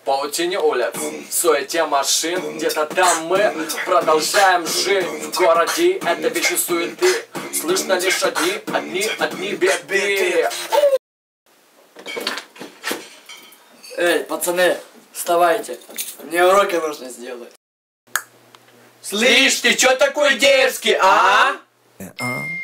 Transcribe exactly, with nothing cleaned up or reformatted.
паутине улиц, в суете машин, где-то там мы продолжаем жить. В городе это вечи суеты, слышно лишь одни, одни, одни беды. Эй, пацаны, вставайте, мне уроки нужно сделать. Слышь, ты чё такой дерзкий, а?